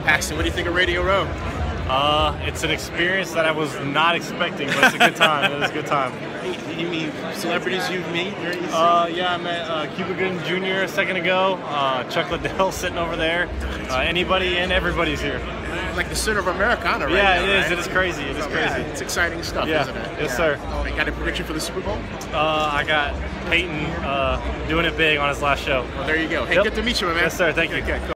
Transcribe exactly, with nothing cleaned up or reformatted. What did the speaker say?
Paxton, what do you think of Radio Row? Uh, it's an experience that I was not expecting, but it's a good time. It was a good time. You mean celebrities you've met? Uh, yeah, I met uh, Cuba Gooding Junior a second ago. Uh, Chuck Liddell sitting over there. Uh, anybody and everybody's here. Like the center of Americana, right? Yeah, now, it is. right? It is crazy. It is crazy. Yeah, it's exciting stuff, yeah. isn't it? Yes, yeah. sir. Oh, you got a prediction for the Super Bowl? Uh, I got Peyton uh, doing it big on his last show. Well, there you go. Hey, yep. good to meet you, my man. Yes, sir. Thank you. Okay, cool.